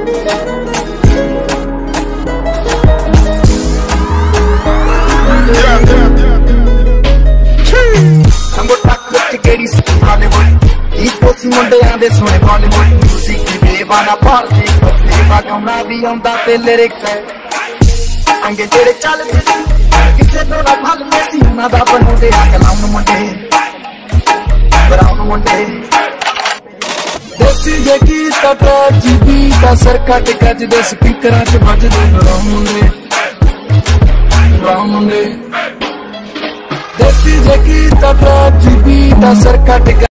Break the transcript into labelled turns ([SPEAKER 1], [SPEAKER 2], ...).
[SPEAKER 1] ਮੁੰਡਿਆਂ ਦੇ ਸੋਹਣੇ ਬਾਲੀਵੁੱਡ ਮਿਊਜ਼ਿਕ ਦੀ ਬੇਵਾਨਾ ਭਾਰਤੀ ਸੇਵਾ ਗਾਉਣਾ ਵੀ ਆਉਂਦਾ ਤੇ ਲਿਰਿਕਸ ਅੰਗੇ ਜਿਹੜੇ ਚੱਲਦੇ ਸੀ ਕਿਸੇ ਤੋਂ ਨਾ ਭੱਲਦੇ ਸੀ ਉਹਨਾਂ ਦਾ ਬਣਾਉਂਦੇ ਆ ਕਲਾਮ ਮੁੰਡੇ ਬਰਾਉਨ ਮੁੰਡੇ ਦੇਸੀ ਜੇ ਕੀਤਾ ਟਰੈਕ ਜੀਬੀ ਦਾ ਸਰ ਕੱਟ ਗੱਜਦੇ ਸਪੀਕਰਾਂ 'ਚ ਵੱਜਦੇ ਬਰਾਉਨ ਮੁੰਡੇ ਦੇਸੀ ਜੇ ਕੀਤਾ ਟਰੈਕ ਜੀਬੀ ਦਾ ਸਰ ਕੱਟ